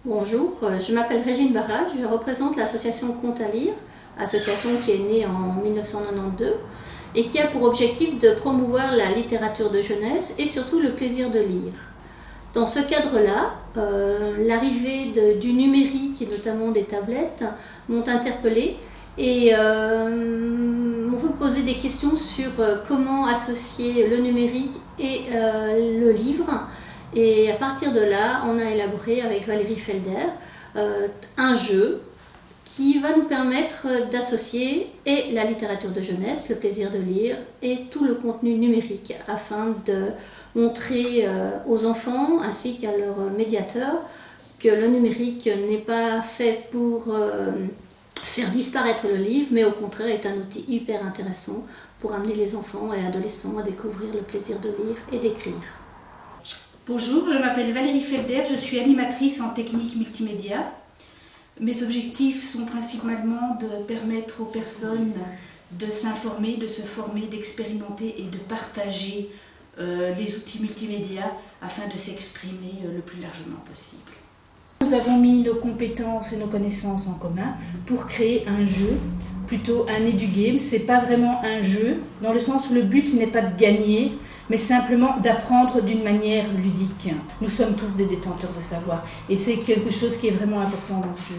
Bonjour, je m'appelle Régine Barrage, je représente l'association Contes à lire, association qui est née en 1992 et qui a pour objectif de promouvoir la littérature de jeunesse et surtout le plaisir de lire. Dans ce cadre-là, l'arrivée du numérique et notamment des tablettes m'ont interpellée et m'ont fait poser des questions sur comment associer le numérique et le livre. Et à partir de là, on a élaboré avec Valérie Felder un jeu qui va nous permettre d'associer et la littérature de jeunesse, le plaisir de lire, et tout le contenu numérique afin de montrer aux enfants ainsi qu'à leurs médiateurs que le numérique n'est pas fait pour faire disparaître le livre, mais au contraire est un outil hyper intéressant pour amener les enfants et adolescents à découvrir le plaisir de lire et d'écrire. Bonjour, je m'appelle Valérie Felder, je suis animatrice en technique multimédia. Mes objectifs sont principalement de permettre aux personnes de s'informer, de se former, d'expérimenter et de partager les outils multimédia afin de s'exprimer le plus largement possible. Nous avons mis nos compétences et nos connaissances en commun pour créer un jeu, plutôt un edu-game. Ce n'est pas vraiment un jeu, dans le sens où le but n'est pas de gagner, mais simplement d'apprendre d'une manière ludique. Nous sommes tous des détenteurs de savoir, et c'est quelque chose qui est vraiment important dans ce jeu.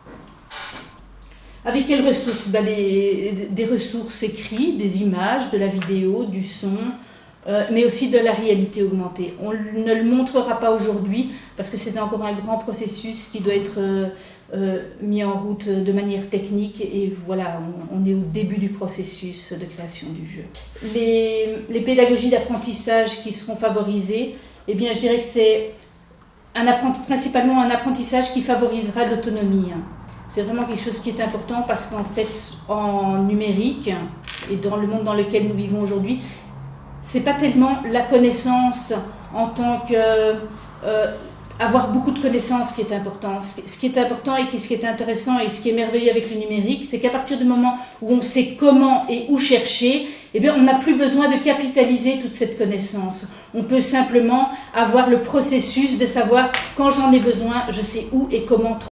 Avec quelles ressources ? Des ressources écrites, des images, de la vidéo, du son, mais aussi de la réalité augmentée. On ne le montrera pas aujourd'hui, parce que c'est encore un grand processus qui doit être mis en route de manière technique, et voilà, on est au début du processus de création du jeu. Les pédagogies d'apprentissage qui seront favorisées, eh bien, je dirais que c'est principalement un apprentissage qui favorisera l'autonomie. C'est vraiment quelque chose qui est important parce qu'en fait, en numérique et dans le monde dans lequel nous vivons aujourd'hui, c'est pas tellement la connaissance en tant que avoir beaucoup de connaissances qui est important. Ce qui est important et ce qui est intéressant et ce qui est merveilleux avec le numérique, c'est qu'à partir du moment où on sait comment et où chercher, eh bien, on n'a plus besoin de capitaliser toute cette connaissance. On peut simplement avoir le processus de savoir quand j'en ai besoin, je sais où et comment trouver.